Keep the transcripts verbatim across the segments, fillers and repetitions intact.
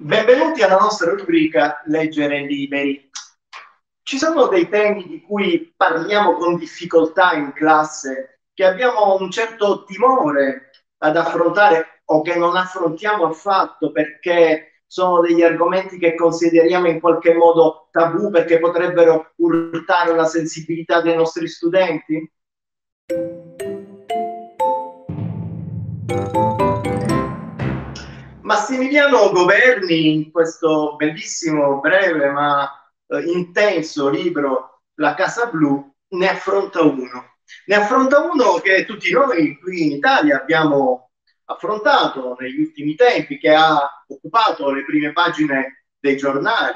Benvenuti alla nostra rubrica Leggere liberi. Ci sono dei temi di cui parliamo con difficoltà in classe, che abbiamo un certo timore ad affrontare o che non affrontiamo affatto perché sono degli argomenti che consideriamo in qualche modo tabù perché potrebbero urtare la sensibilità dei nostri studenti? Massimiliano Governi, in questo bellissimo, breve ma eh, intenso libro La Casa Blu, ne affronta uno. Ne affronta uno che tutti noi qui in Italia abbiamo affrontato negli ultimi tempi, che ha occupato le prime pagine dei giornali,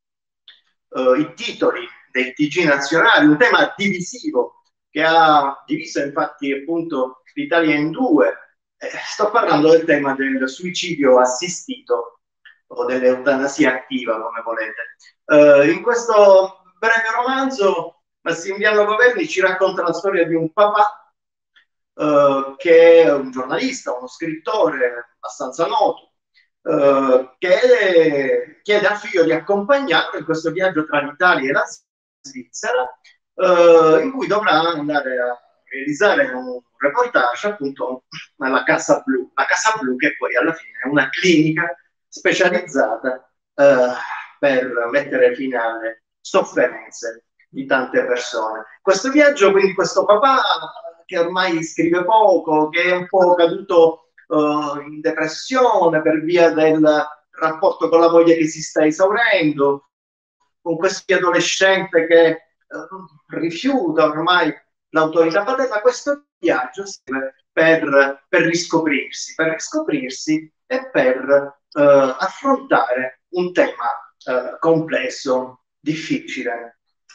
eh, i titoli dei T G nazionali, un tema divisivo che ha diviso infatti appunto l'Italia in due. Eh, sto parlando del tema del suicidio assistito o dell'eutanasia attiva, come volete. Eh, in questo breve romanzo Massimiliano Governi ci racconta la storia di un papà eh, che è un giornalista, uno scrittore abbastanza noto, eh, che chiede al figlio di accompagnarlo in questo viaggio tra l'Italia e la Svizzera, eh, in cui dovrà andare a realizzare un reportage appunto alla Casa Blu, la Casa Blu che poi alla fine è una clinica specializzata eh, per mettere fine alle sofferenze di tante persone. Questo viaggio, quindi questo papà che ormai scrive poco, che è un po' caduto uh, in depressione per via del rapporto con la moglie che si sta esaurendo, con questo adolescente che uh, rifiuta ormai l'autorità paterna, questo viaggio serve per, per riscoprirsi, per riscoprirsi e per uh, affrontare un tema uh, complesso, difficile.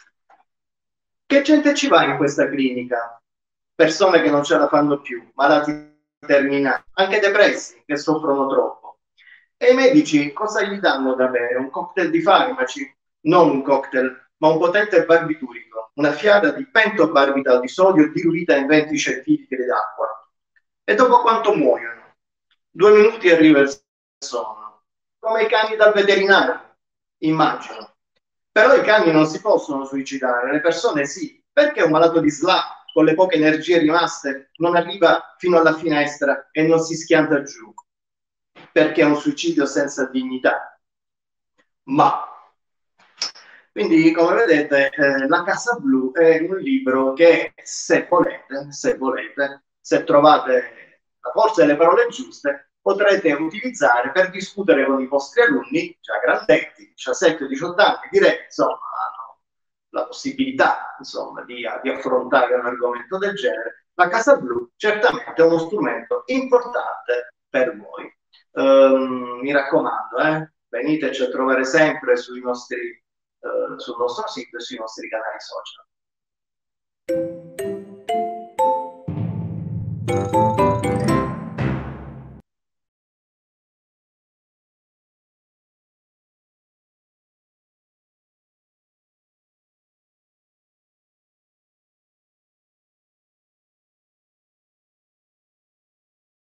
Che gente ci va in questa clinica? Persone che non ce la fanno più, malati terminali, anche depressi che soffrono troppo. E i medici cosa gli danno da bere? Un cocktail di farmaci? Non un cocktail, ma un potente barbiturico, una fiala di pentobarbital di sodio diluita in venti centilitri d'acqua. E dopo quanto muoiono? Due minuti e arriva il sonno. Come i cani dal veterinario, immagino. Però i cani non si possono suicidare, le persone sì. Perché un malato di S L A, con le poche energie rimaste, non arriva fino alla finestra e non si schianta giù? Perché è un suicidio senza dignità. Ma, quindi, come vedete, eh, La Casa Blu è un libro che, se volete, se volete, se trovate la forza delle parole giuste, potrete utilizzare per discutere con i vostri alunni, già grandetti, diciassette diciotto anni, direi, insomma, hanno la possibilità, insomma, di, di affrontare un argomento del genere. La Casa Blu certamente è uno strumento importante per voi. Um, mi raccomando, eh, veniteci a trovare sempre sui nostri, uh, sul nostro sito e sui nostri canali social.